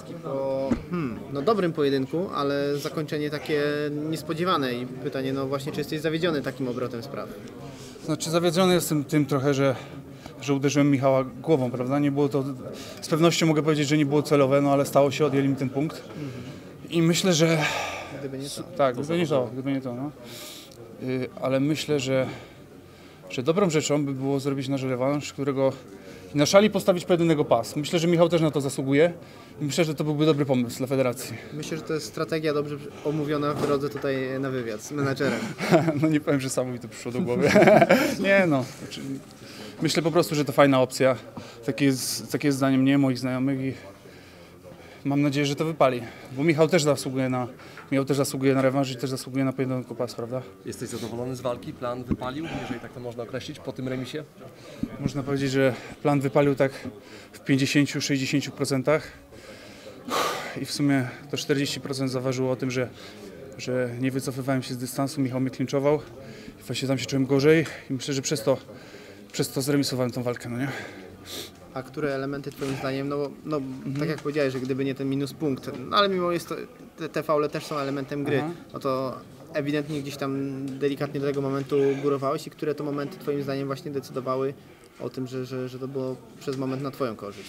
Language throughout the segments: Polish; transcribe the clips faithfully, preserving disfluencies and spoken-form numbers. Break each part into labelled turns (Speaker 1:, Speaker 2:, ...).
Speaker 1: Kowalski po hmm, no dobrym pojedynku, ale zakończenie takie niespodziewane i pytanie, no właśnie, czy jesteś zawiedziony takim obrotem spraw?
Speaker 2: Znaczy zawiedziony jestem tym trochę, że, że uderzyłem Michała głową, prawda? Nie było to, z pewnością mogę powiedzieć, że nie było celowe, no ale stało się, odjęli mi ten punkt. I myślę, że...
Speaker 1: Gdyby nie to.
Speaker 2: Tak, gdyby nie to, gdyby nie to, no. Yy, ale myślę, że, że dobrą rzeczą by było zrobić nasz rewanż, którego i na szali postawić pojedynnego pas. Myślę, że Michał też na to zasługuje i myślę, że to byłby dobry pomysł dla federacji.
Speaker 1: Myślę, że to jest strategia dobrze omówiona w drodze tutaj na wywiad z menadżerem.
Speaker 2: No nie powiem, że samo mi to przyszło do głowy. Nie no, znaczy, myślę po prostu, że to fajna opcja. Takie jest, takie jest zdanie mnie, moich znajomych i mam nadzieję, że to wypali. Bo Michał też zasługuje na, Michał też zasługuje na rewanż i też zasługuje na pojedynkę pas, prawda?
Speaker 3: Jesteś zadowolony z walki? Plan wypalił, jeżeli tak to można określić, po tym remisie?
Speaker 2: Można powiedzieć, że plan wypalił tak w pięćdziesiąt do sześćdziesięciu procent i w sumie to czterdzieści procent zaważyło o tym, że, że nie wycofywałem się z dystansu, Michał mnie klinczował i właśnie tam się czułem gorzej i myślę, że przez to, przez to zremisowałem tą walkę, no nie?
Speaker 1: A które elementy twoim zdaniem, no, no
Speaker 2: Mhm.
Speaker 1: tak jak powiedziałeś, że gdyby nie ten minus punkt, no ale mimo jest to, te, te faule też są elementem gry,
Speaker 2: Aha.
Speaker 1: no to ewidentnie gdzieś tam delikatnie do tego momentu górowałeś i które to momenty twoim zdaniem właśnie decydowały o tym, że, że, że to było przez moment na twoją korzyść?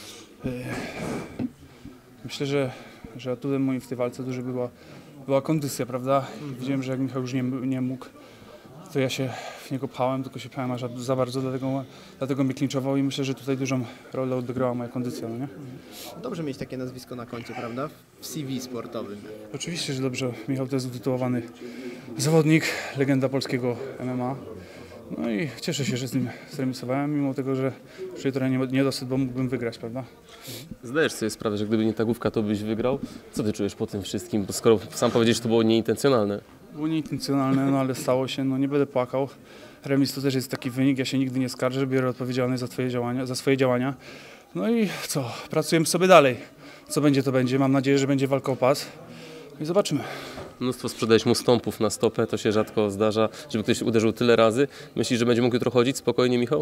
Speaker 2: Myślę, że, że atutem moim w tej walce dużo była, była kondycja, prawda? Widziałem, że jak Michał już nie, nie mógł, to ja się w niego pchałem, tylko się pchałem aż za bardzo, dlatego, dlatego mnie klinczował i myślę, że tutaj dużą rolę odegrała moja kondycja, no nie?
Speaker 1: Dobrze mieć takie nazwisko na koncie, prawda? W C V sportowym.
Speaker 2: Oczywiście, że dobrze. Michał to jest utytułowany zawodnik, legenda polskiego M M A. No i cieszę się, że z nim zremisowałem, mimo tego, że czuję trochę niedosyt, bo mógłbym wygrać, prawda?
Speaker 4: Zdajesz sobie sprawę, że gdyby nie ta główka, to byś wygrał. Co ty czujesz po tym wszystkim? Bo skoro sam powiedziałeś, że to było nieintencjonalne.
Speaker 2: Było nieintencjonalne, no ale stało się, no nie będę płakał. Remis to też jest taki wynik, ja się nigdy nie skarżę, biorę odpowiedzialność za, twoje działania, za swoje działania. No i co, pracujemy sobie dalej. Co będzie, to będzie. Mam nadzieję, że będzie walka o pas i zobaczymy.
Speaker 4: Mnóstwo sprzedałeś mu stąpów na stopę, to się rzadko zdarza, żeby ktoś uderzył tyle razy. Myślisz, że będzie mógł jutro chodzić spokojnie, Michał?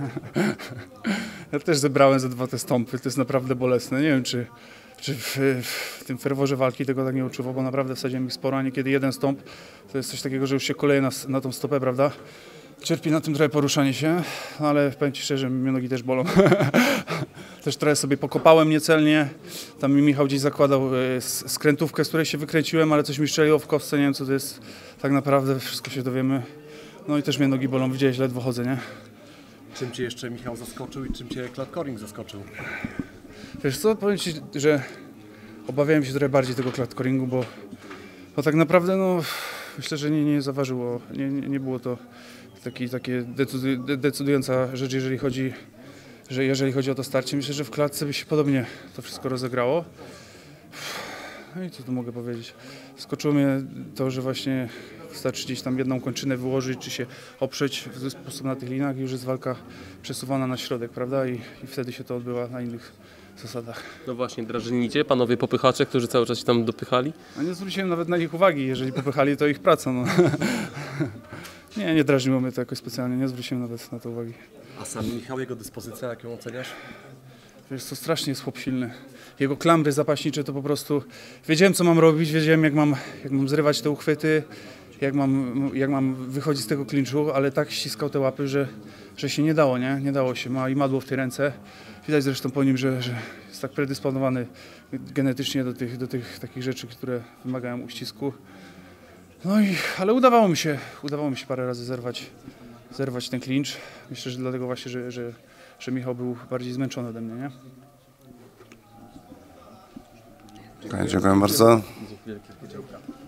Speaker 2: Ja też zebrałem ze dwa te stąpy, to jest naprawdę bolesne. Nie wiem, czy, czy w, w tym ferworze walki tego tak nie odczuwał, bo naprawdę wsadziłem ich sporo, a niekiedy jeden stąp to jest coś takiego, że już się koleje na, na tą stopę, prawda? Cierpi na tym trochę poruszanie się, no ale powiem Ci szczerze, mnie nogi też bolą. Też trochę sobie pokopałem niecelnie. Tam mi Michał gdzieś zakładał e, skrętówkę, z której się wykręciłem, ale coś mi strzeliło w kostce, nie wiem co to jest tak naprawdę, wszystko się dowiemy. No i też mnie nogi bolą, widziałeś, ledwo chodzę, nie?
Speaker 3: Czym Cię jeszcze Michał zaskoczył i czym Cię Klatkoring zaskoczył?
Speaker 2: Wiesz co, powiem Ci, że obawiałem się trochę bardziej tego klatkoringu, bo, bo tak naprawdę no, myślę, że nie, nie zaważyło, nie, nie, nie było to taki, takie decydu, decydująca rzecz, jeżeli chodzi, że jeżeli chodzi o to starcie. Myślę, że w klatce by się podobnie to wszystko rozegrało. No i co tu mogę powiedzieć? Skoczyło mnie to, że właśnie wystarczy gdzieś tam jedną kończynę wyłożyć, czy się oprzeć w ten sposób na tych linach i już jest walka przesuwana na środek, prawda? I, i wtedy się to odbywa na innych zasadach.
Speaker 4: No właśnie, drażnicie panowie popychacze, którzy cały czas się tam dopychali?
Speaker 2: A nie zwróciłem nawet na nich uwagi, jeżeli popychali, to ich praca. No. Nie, nie drażniło mnie to jakoś specjalnie, nie zwróciłem nawet na to uwagi.
Speaker 3: A sam Michał, jego dyspozycja, jak ją oceniasz?
Speaker 2: Wiesz co, strasznie jest chłop silny. Jego klamry zapaśnicze to po prostu... Wiedziałem, co mam robić, wiedziałem, jak mam, jak mam zrywać te uchwyty, jak mam, jak mam wychodzić z tego klinczu, ale tak ściskał te łapy, że, że się nie dało, nie? Nie dało się. Ma i madło w tej ręce. Widać zresztą po nim, że, że jest tak predysponowany genetycznie do tych, do tych takich rzeczy, które wymagają uścisku. No i, ale udawało mi się, udawało mi się parę razy zerwać, zerwać ten klincz. Myślę, że dlatego właśnie, że, że, że Michał był bardziej zmęczony ode mnie, nie?
Speaker 5: Dziękuję bardzo.
Speaker 4: Wielkie.